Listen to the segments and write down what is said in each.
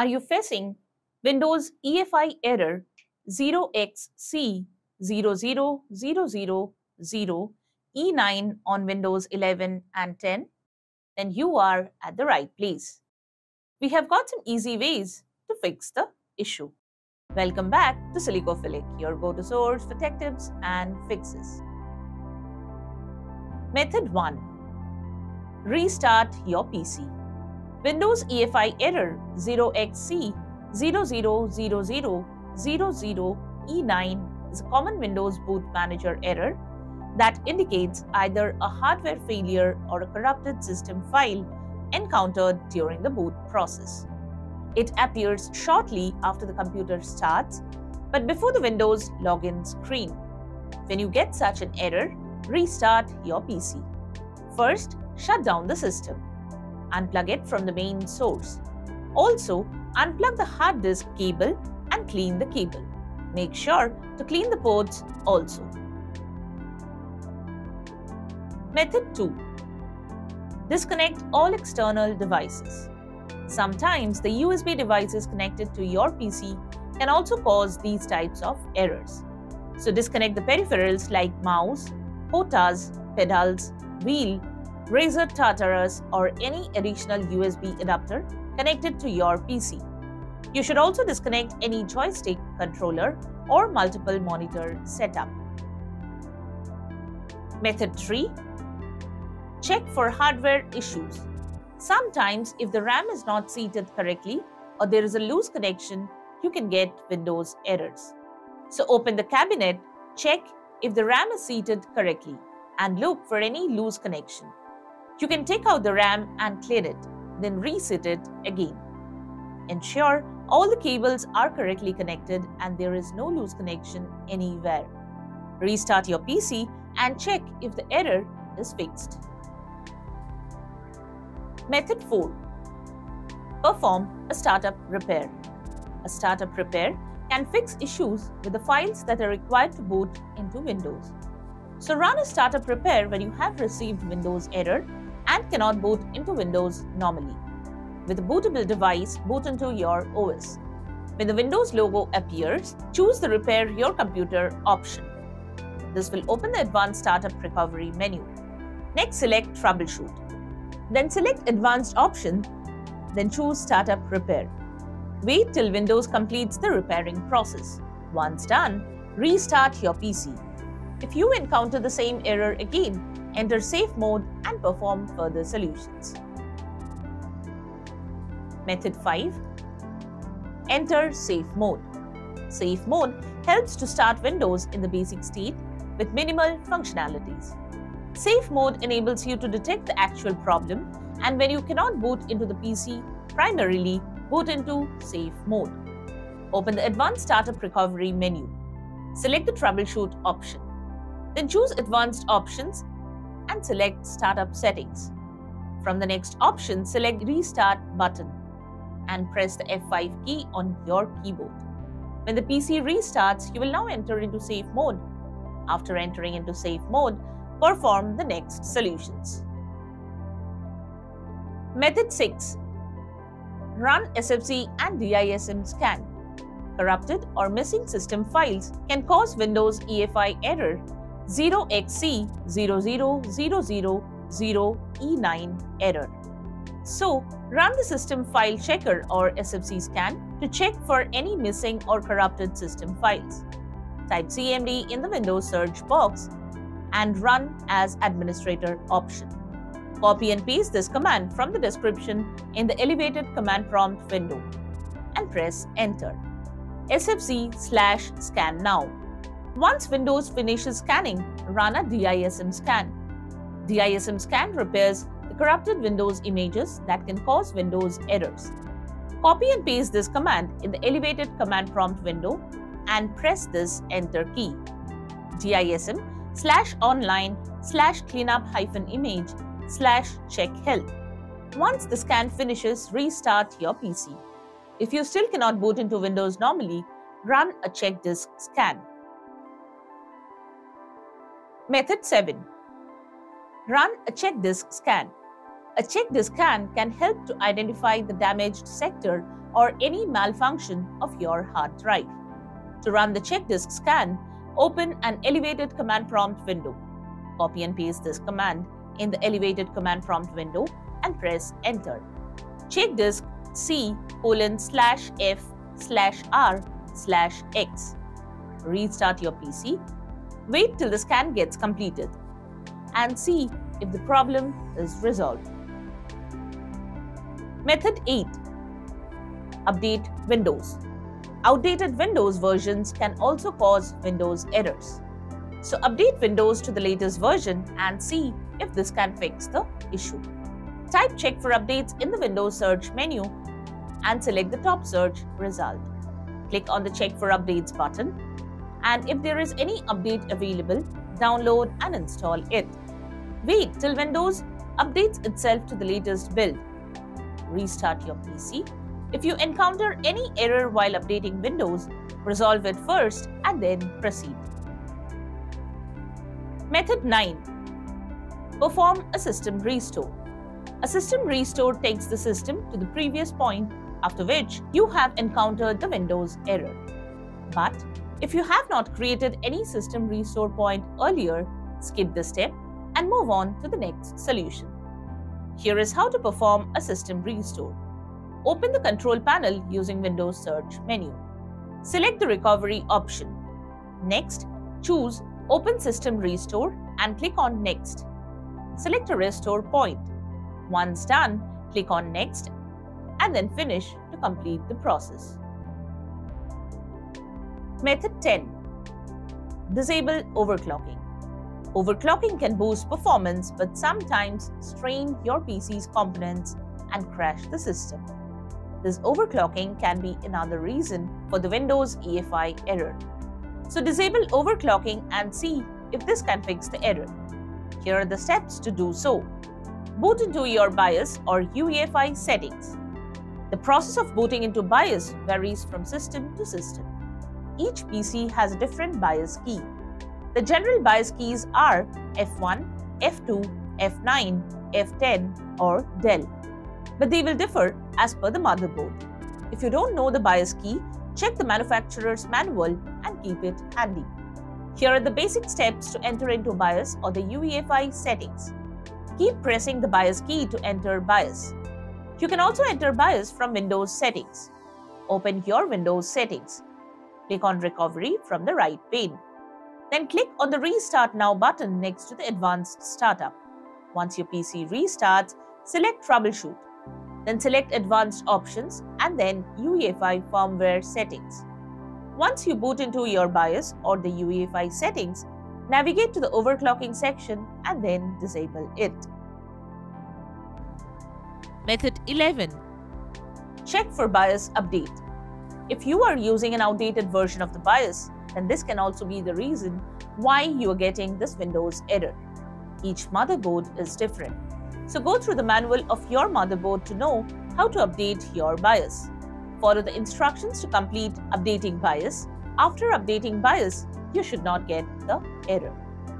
Are you facing Windows EFI error 0XC00000E9 on Windows 11 and 10? Then you are at the right place. We have got some easy ways to fix the issue. Welcome back to Silicophilic, your go-to source for tech tips and fixes. Method 1. Restart your PC. Windows EFI error 0XC00000E9 is a common Windows boot manager error that indicates either a hardware failure or a corrupted system file encountered during the boot process. It appears shortly after the computer starts, but before the Windows login screen. When you get such an error, restart your PC. First, shut down the system. Unplug it from the main source. Also, unplug the hard disk cable and clean the cable. Make sure to clean the ports also. Method 2. Disconnect all external devices. Sometimes the USB devices connected to your PC can also cause these types of errors. So disconnect the peripherals like mouse, POTAs, pedals, wheel, Razer Tartarus or any additional USB adapter connected to your PC. You should also disconnect any joystick, controller or multiple monitor setup. Method 3. Check for hardware issues. Sometimes if the RAM is not seated correctly or there is a loose connection, you can get Windows errors. So open the cabinet, check if the RAM is seated correctly and look for any loose connection. You can take out the RAM and clear it, then reset it again. Ensure all the cables are correctly connected and there is no loose connection anywhere. Restart your PC and check if the error is fixed. Method 4. Perform a startup repair. A startup repair can fix issues with the files that are required to boot into Windows. So run a startup repair when you have received Windows error and cannot boot into Windows normally. With a bootable device, boot into your OS. When the Windows logo appears, choose the Repair Your Computer option. This will open the Advanced Startup Recovery menu. Next, select Troubleshoot. Then select Advanced option, then choose Startup Repair. Wait till Windows completes the repairing process. Once done, restart your PC. If you encounter the same error again, enter Safe Mode and perform further solutions. Method 5. Enter Safe Mode. Safe Mode helps to start Windows in the basic state with minimal functionalities. Safe Mode enables you to detect the actual problem, and when you cannot boot into the PC, primarily boot into Safe Mode. Open the Advanced Startup Recovery menu. Select the Troubleshoot option. Then choose Advanced Options and select Startup Settings. From the next option, select Restart button and press the F5 key on your keyboard. When the PC restarts, you will now enter into Safe Mode. After entering into Safe Mode, perform the next solutions. Method 6. Run SFC and DISM scan. Corrupted or missing system files can cause Windows EFI error 0XC00000E9 error. So, run the System File Checker or SFC scan to check for any missing or corrupted system files. Type CMD in the Windows search box and run as administrator option. Copy and paste this command from the description in the elevated command prompt window and press enter. SFC/scan now. Once Windows finishes scanning, run a DISM scan. DISM scan repairs the corrupted Windows images that can cause Windows errors. Copy and paste this command in the elevated command prompt window and press this enter key. DISM/online/cleanup-image/check health. Once the scan finishes, restart your PC. If you still cannot boot into Windows normally, run a check disk scan. Method 7. Run a check disk scan. A check disk scan can help to identify the damaged sector or any malfunction of your hard drive. To run the check disk scan, open an elevated command prompt window. Copy and paste this command in the elevated command prompt window and press enter. Check disk C:/F/R/X. Restart your PC. Wait till the scan gets completed and see if the problem is resolved. Method 8. Update Windows. Outdated Windows versions can also cause Windows errors. So update Windows to the latest version and see if this can fix the issue. Type check for updates in the Windows search menu and select the top search result. Click on the check for updates button, and if there is any update available, download and install it. Wait till Windows updates itself to the latest build. Restart your PC. If you encounter any error while updating Windows, resolve it first and then proceed. Method 9. Perform a system restore. A system restore takes the system to the previous point, after which you have encountered the Windows error. But if you have not created any system restore point earlier, skip this step and move on to the next solution. Here is how to perform a system restore. Open the control panel using Windows search menu. Select the recovery option. Next, choose Open System Restore and click on Next. Select a restore point. Once done, click on Next and then finish to complete the process. Method 10. Disable overclocking. Overclocking can boost performance but sometimes strain your PC's components and crash the system. This overclocking can be another reason for the Windows EFI error. So disable overclocking and see if this can fix the error. Here are the steps to do so. Boot into your BIOS or UEFI settings. The process of booting into BIOS varies from system to system. Each PC has a different BIOS key. The general BIOS keys are F1, F2, F9, F10 or Del, but they will differ as per the motherboard. If you don't know the BIOS key, check the manufacturer's manual and keep it handy. Here are the basic steps to enter into BIOS or the UEFI settings. Keep pressing the BIOS key to enter BIOS. You can also enter BIOS from Windows settings. Open your Windows settings. Click on Recovery from the right pane. Then click on the Restart Now button next to the Advanced Startup. Once your PC restarts, select Troubleshoot. Then select Advanced Options and then UEFI Firmware Settings. Once you boot into your BIOS or the UEFI settings, navigate to the overclocking section and then disable it. Method 11. Check for BIOS update. If you are using an outdated version of the BIOS, then this can also be the reason why you are getting this Windows error. Each motherboard is different. So go through the manual of your motherboard to know how to update your BIOS. Follow the instructions to complete updating BIOS. After updating BIOS, you should not get the error.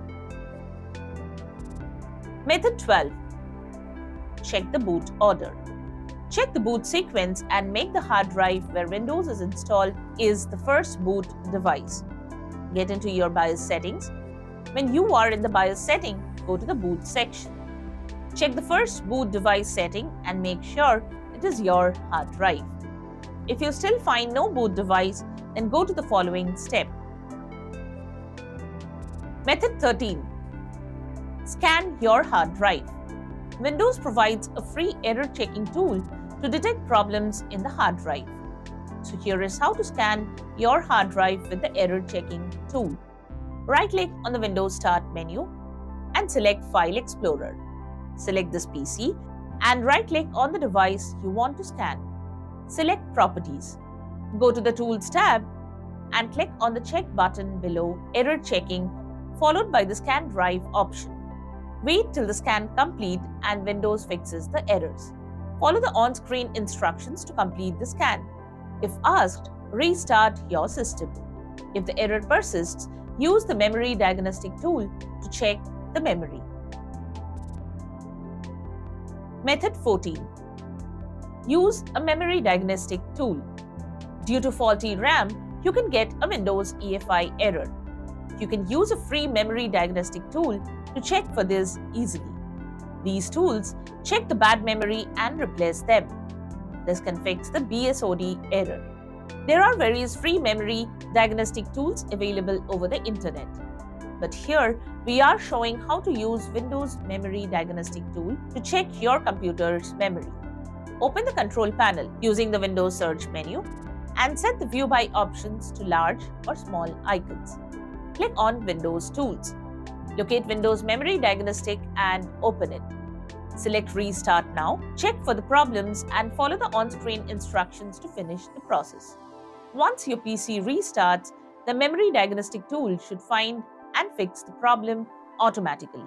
Method 12. Check the boot order. Check the boot sequence and make the hard drive where Windows is installed is the first boot device. Get into your BIOS settings. When you are in the BIOS setting, go to the boot section. Check the first boot device setting and make sure it is your hard drive. If you still find no boot device, then go to the following step. Method 13. Scan your hard drive. Windows provides a free error checking tool to detect problems in the hard drive. So here is how to scan your hard drive with the error checking tool. Right-click on the Windows Start menu and select File Explorer. Select this PC and right-click on the device you want to scan. Select Properties. Go to the Tools tab and click on the check button below Error Checking, followed by the Scan Drive option. Wait till the scan complete and Windows fixes the errors. Follow the on-screen instructions to complete the scan. If asked, restart your system. If the error persists, use the Memory Diagnostic tool to check the memory. Method 14. use a memory diagnostic tool. Due to faulty RAM, you can get a Windows EFI error. You can use a free memory diagnostic tool to check for this easily. These tools check the bad memory and replace them. This can fix the BSOD error. There are various free memory diagnostic tools available over the internet. But here, we are showing how to use Windows Memory Diagnostic Tool to check your computer's memory. Open the control panel using the Windows search menu and set the view by options to large or small icons. Click on Windows Tools. Locate Windows Memory Diagnostic and open it. Select Restart Now, check for the problems and follow the on-screen instructions to finish the process. Once your PC restarts, the Memory Diagnostic Tool should find and fix the problem automatically.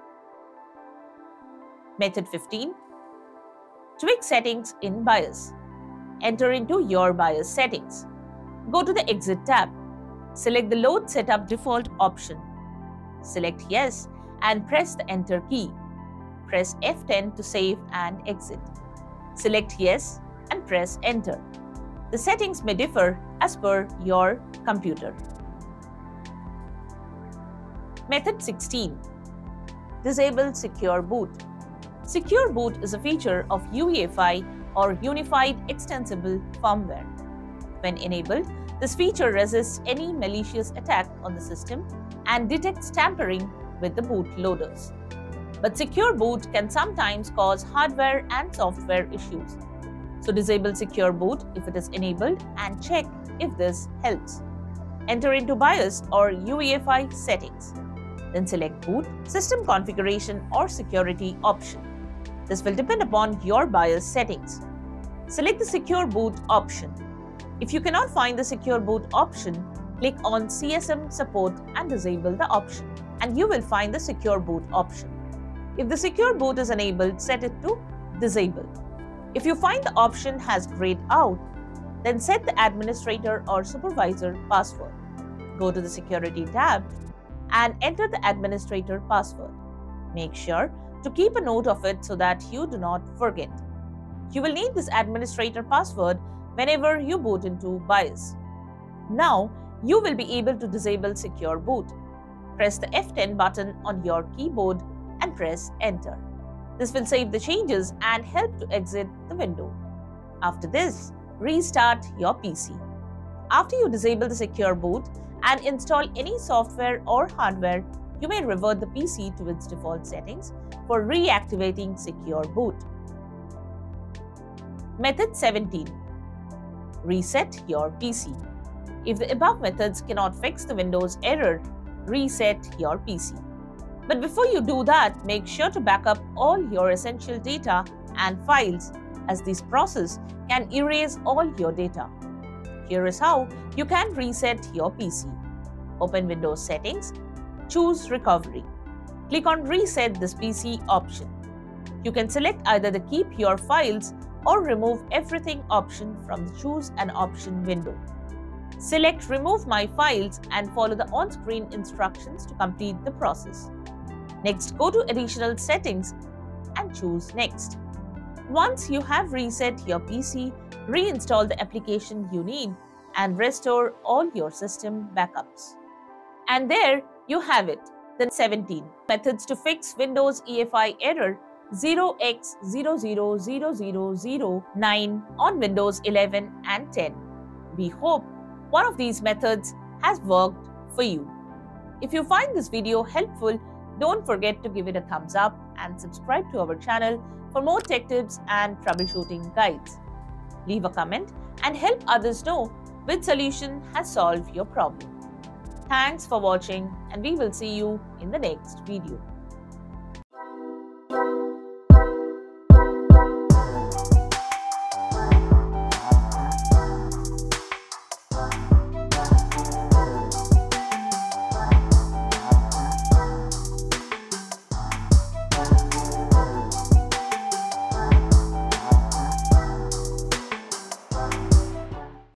Method 15. Tweak settings in BIOS. Enter into your BIOS settings. Go to the Exit tab. Select the Load Setup Default option. Select Yes and press the Enter key. Press F10 to save and exit. Select Yes and press Enter. The settings may differ as per your computer. Method 16. Disable Secure Boot. Secure Boot is a feature of UEFI or Unified Extensible Firmware. When enabled, this feature resists any malicious attack on the system and detects tampering with the bootloaders. But Secure Boot can sometimes cause hardware and software issues. So disable Secure Boot if it is enabled and check if this helps. Enter into BIOS or UEFI settings. Then select Boot, System Configuration or Security option. This will depend upon your BIOS settings. Select the Secure Boot option. If you cannot find the Secure Boot option, click on CSM Support and disable the option, and you will find the Secure Boot option. If the Secure Boot is enabled, set it to Disable. If you find the option has grayed out, then set the administrator or supervisor password. Go to the Security tab and enter the administrator password. Make sure to keep a note of it so that you do not forget. You will need this administrator password whenever you boot into BIOS. Now, you will be able to disable Secure Boot. Press the F10 button on your keyboard and press Enter. This will save the changes and help to exit the window. After this, restart your PC. After you disable the Secure Boot and install any software or hardware, you may revert the PC to its default settings for reactivating Secure Boot. Method 17. Reset your PC. If the above methods cannot fix the Windows error, reset your PC. But before you do that, make sure to back up all your essential data and files, as this process can erase all your data. Here is how you can reset your PC. Open Windows Settings, choose Recovery. Click on Reset this PC option. You can select either the Keep Your Files or Remove Everything option from the Choose an Option window. Select Remove My Files and follow the on-screen instructions to complete the process. Next, go to Additional Settings and choose Next. Once you have reset your PC, reinstall the application you need and restore all your system backups. And there you have it, the 17 methods to fix Windows EFI error 0x0000009 on Windows 11 and 10. We hope one of these methods has worked for you. If you find this video helpful, don't forget to give it a thumbs up and subscribe to our channel for more tech tips and troubleshooting guides. Leave a comment and help others know which solution has solved your problem. Thanks for watching, and we will see you in the next video.